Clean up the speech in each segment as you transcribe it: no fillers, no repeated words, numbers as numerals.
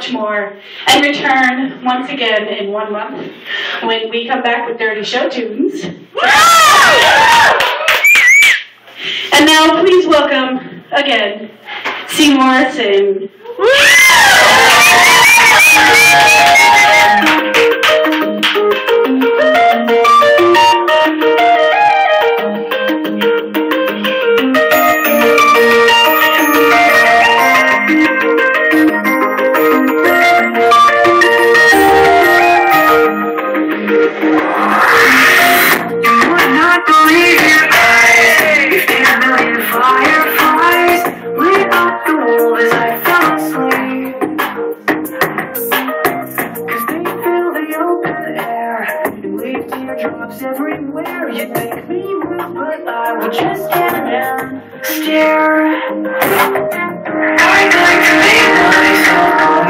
much more, and return once again in 1 month when we come back with Dirty Show Tunes. And now please welcome again Seymore Sinn. Everywhere you make me move, but I will just stand and stare. I'd like to make myself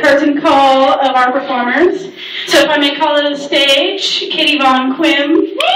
Performers. So if I may call to the stage, Kitty Von Quim.